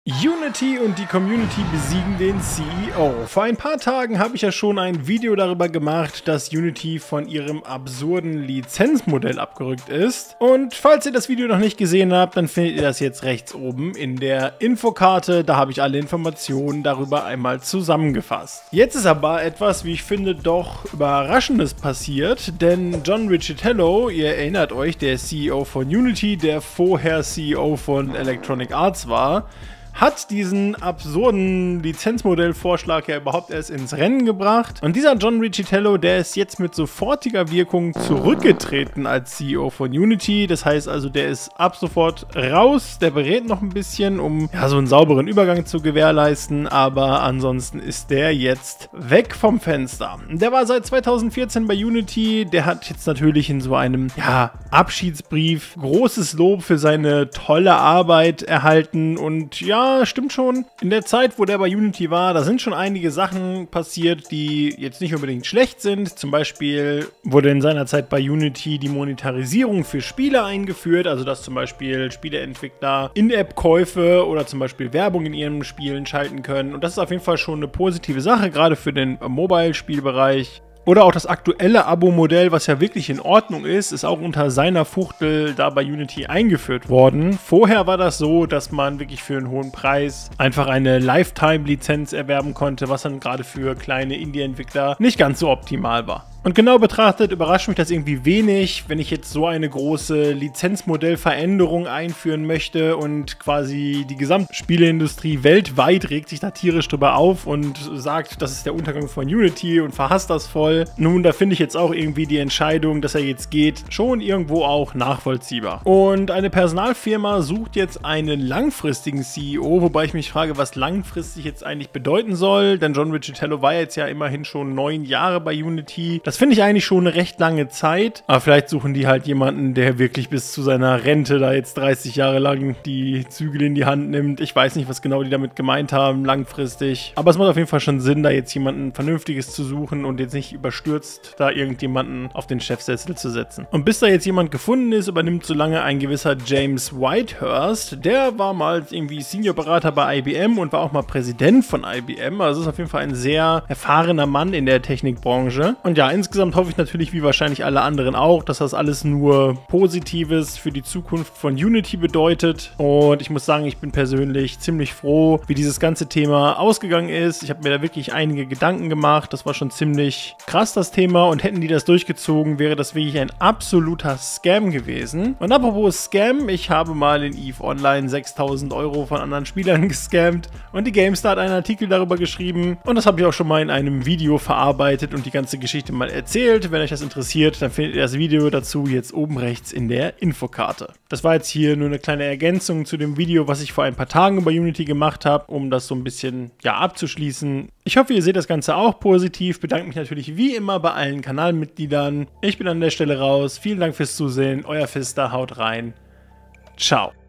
Unity und die Community besiegen den CEO. Vor ein paar Tagen habe ich ja schon ein Video darüber gemacht, dass Unity von ihrem absurden Lizenzmodell abgerückt ist. Und falls ihr das Video noch nicht gesehen habt, dann findet ihr das jetzt rechts oben in der Infokarte. Da habe ich alle Informationen darüber einmal zusammengefasst. Jetzt ist aber etwas, wie ich finde, doch Überraschendes passiert, denn John Riccitiello, ihr erinnert euch, der CEO von Unity, der vorher CEO von Electronic Arts war, hat diesen absurden Lizenzmodellvorschlag ja überhaupt erst ins Rennen gebracht. Und dieser John Riccitiello, der ist jetzt mit sofortiger Wirkung zurückgetreten als CEO von Unity. Das heißt also, der ist ab sofort raus. Der berät noch ein bisschen, um ja, so einen sauberen Übergang zu gewährleisten. Aber ansonsten ist der jetzt weg vom Fenster. Der war seit 2014 bei Unity. Der hat jetzt natürlich in so einem Abschiedsbrief großes Lob für seine tolle Arbeit erhalten. Und ja, stimmt schon. In der Zeit, wo der bei Unity war, da sind schon einige Sachen passiert, die jetzt nicht unbedingt schlecht sind. Zum Beispiel wurde in seiner Zeit bei Unity die Monetarisierung für Spiele eingeführt, also dass zum Beispiel Spieleentwickler In-App-Käufe oder zum Beispiel Werbung in ihren Spielen schalten können. Und das ist auf jeden Fall schon eine positive Sache, gerade für den Mobile-Spielbereich. Oder auch das aktuelle Abo-Modell, was ja wirklich in Ordnung ist auch unter seiner Fuchtel da bei Unity eingeführt worden. Vorher war das so, dass man wirklich für einen hohen Preis einfach eine Lifetime-Lizenz erwerben konnte, was dann gerade für kleine Indie-Entwickler nicht ganz so optimal war. Und genau betrachtet überrascht mich das irgendwie wenig, wenn ich jetzt so eine große Lizenzmodellveränderung einführen möchte und quasi die Gesamtspieleindustrie weltweit regt sich da tierisch drüber auf und sagt, das ist der Untergang von Unity und verhasst das voll. Nun, da finde ich jetzt auch irgendwie die Entscheidung, dass er jetzt geht, schon irgendwo auch nachvollziehbar. Und eine Personalfirma sucht jetzt einen langfristigen CEO, wobei ich mich frage, was langfristig jetzt eigentlich bedeuten soll, denn John Riccitiello war jetzt ja immerhin schon 9 Jahre bei Unity. Das finde ich eigentlich schon eine recht lange Zeit, aber vielleicht suchen die halt jemanden, der wirklich bis zu seiner Rente da jetzt 30 Jahre lang die Zügel in die Hand nimmt. Ich weiß nicht, was genau die damit gemeint haben, langfristig. Aber es macht auf jeden Fall schon Sinn, da jetzt jemanden Vernünftiges zu suchen und jetzt nicht überstürzt da irgendjemanden auf den Chefsessel zu setzen. Und bis da jetzt jemand gefunden ist, übernimmt so lange ein gewisser James Whitehurst. Der war mal irgendwie Seniorberater bei IBM und war auch mal Präsident von IBM. Also ist auf jeden Fall ein sehr erfahrener Mann in der Technikbranche. Und ja, insgesamt hoffe ich natürlich, wie wahrscheinlich alle anderen auch, dass das alles nur Positives für die Zukunft von Unity bedeutet. Und ich muss sagen, ich bin persönlich ziemlich froh, wie dieses ganze Thema ausgegangen ist. Ich habe mir da wirklich einige Gedanken gemacht. Das war schon ziemlich krass, das Thema. Und hätten die das durchgezogen, wäre das wirklich ein absoluter Scam gewesen. Und apropos Scam, ich habe mal in EVE Online 6.000 € von anderen Spielern gescammt. Und die GameStar hat einen Artikel darüber geschrieben. Und das habe ich auch schon mal in einem Video verarbeitet und die ganze Geschichte mal erzählt. Wenn euch das interessiert, dann findet ihr das Video dazu jetzt oben rechts in der Infokarte. Das war jetzt hier nur eine kleine Ergänzung zu dem Video, was ich vor ein paar Tagen bei Unity gemacht habe, um das so ein bisschen abzuschließen. Ich hoffe, ihr seht das Ganze auch positiv. Bedanke mich natürlich wie immer bei allen Kanalmitgliedern. Ich bin an der Stelle raus. Vielen Dank fürs Zusehen. Euer Fister, haut rein. Ciao.